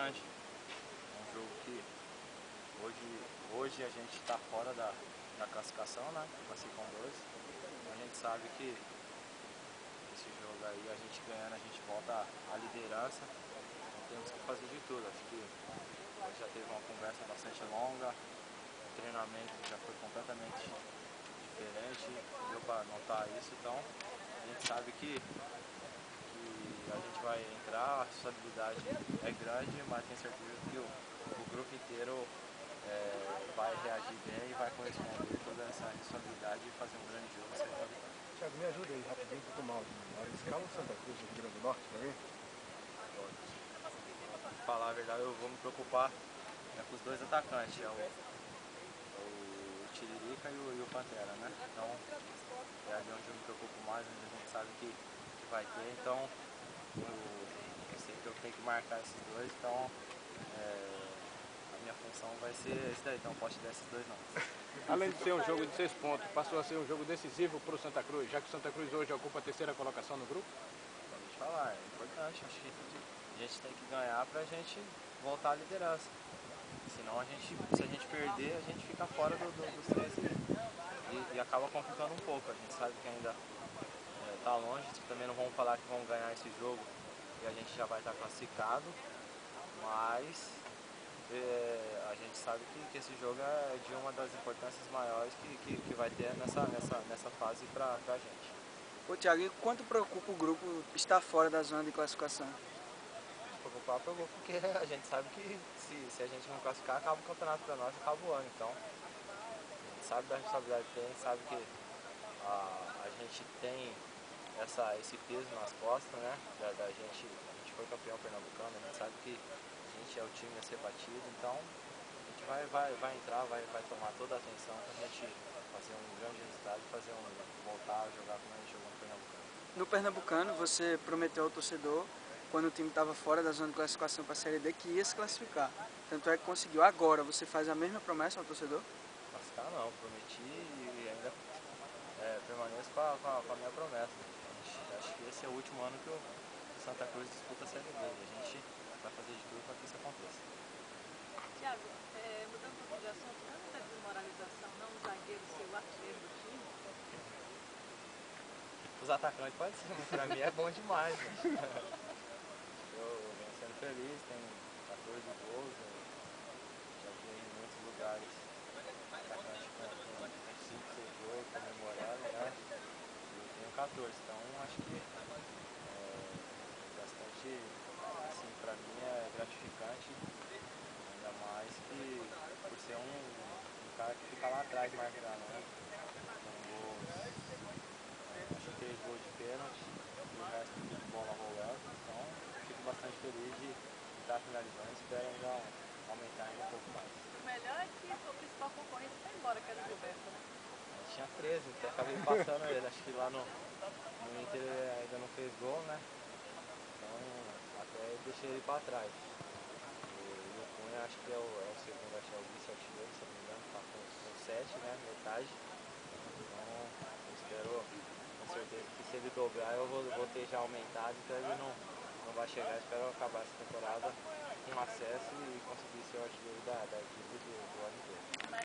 grande. É um jogo que hoje a gente está fora da classificação, né? Classificam dois. Então a gente sabe que esse jogo aí, a gente ganhando, a gente volta à liderança. Então temos que fazer de tudo. Acho que hoje já teve uma conversa bastante longa, o treinamento já foi completamente diferente, deu para notar isso. Então a gente sabe que a gente vai entrar, a responsabilidade é grande, mas tenho certeza que o grupo inteiro vai reagir bem e vai corresponder toda essa responsabilidade e fazer um grande jogo e sair com a vitória. Thiago, me ajuda aí rapidinho, que eu tô mal. Escala o Santa Cruz do Rio Grande do Norte pra mim? Pra falar a verdade, eu vou me preocupar com os dois atacantes, o Tiririca e o Pantera, né? Então é ali onde eu me preocupo mais, onde a gente sabe que vai ter, então eu sei que eu tenho que marcar esses dois, então a minha função vai ser esse daí, então não posso te dar esses dois não. Além de ser um jogo de 6 pontos, passou a ser um jogo decisivo para o Santa Cruz, já que o Santa Cruz hoje ocupa a terceira colocação no grupo? Acabei de falar, é importante, acho que a gente tem que ganhar pra gente voltar à liderança. Senão se a gente perder, a gente fica fora dos três e acaba complicando um pouco. A gente sabe que ainda está longe, também não vamos falar que vamos ganhar esse jogo e a gente já vai estar classificado, mas a gente sabe que esse jogo é de uma das importâncias maiores que vai ter nessa fase pra gente. Ô Thiago, e quanto preocupa o grupo estar fora da zona de classificação? Preocupar, porque a gente sabe que se a gente não classificar, acaba o campeonato para nós, acaba o ano. Então, a gente sabe da responsabilidade que tem, sabe que a gente tem esse peso nas costas, né? A gente foi campeão pernambucano, a gente sabe que a gente é o time a ser batido, então a gente vai entrar, vai tomar toda a atenção para a gente fazer um grande resultado, voltar a jogar como a gente jogou no Pernambucano. No Pernambucano, você prometeu ao torcedor, quando o time estava fora da zona de classificação para a Série D, que ia se classificar. Tanto é que conseguiu. Agora, você faz a mesma promessa ao torcedor? Classificar não, prometi e ainda permaneço com a minha promessa. Acho que esse é o último ano que o Santa Cruz disputa a Série B e a gente vai fazer de tudo para que isso aconteça. Thiago, mudando um pouco de assunto, não é muita desmoralização, não, o zagueiro ser o artilheiro do time? Os atacantes pode ser, mas pra mim é bom demais. Né? Eu venho sendo feliz, tenho 14 gols, já vi em muitos lugares atacante com 5, 6 gols comemorando, né? E eu tenho 14, então acho que bastante, assim, pra mim é gratificante, ainda mais que por ser um cara que fica lá atrás marcando, né? Acho que 3 gols de pênalti e o resto tudo de bola rolando, então fico bastante feliz de estar finalizando, espero ainda aumentar ainda um pouco mais. O melhor é que o principal concorrente foi embora, que era o Gilberto, né? Tinha 13, então acabei passando ele, acho que lá no Inter ele ainda não fez gol, né? Então até deixei ele para trás. E o Cunha acho que é o segundo, acho que é o vice-artilheiro, se não me engano, tá com 7, né? Metade. Então eu espero com certeza que se ele dobrar eu vou ter já aumentado, então ele não vai chegar, espero acabar essa temporada com acesso e conseguir ser o artilheiro da equipe do ano inteiro.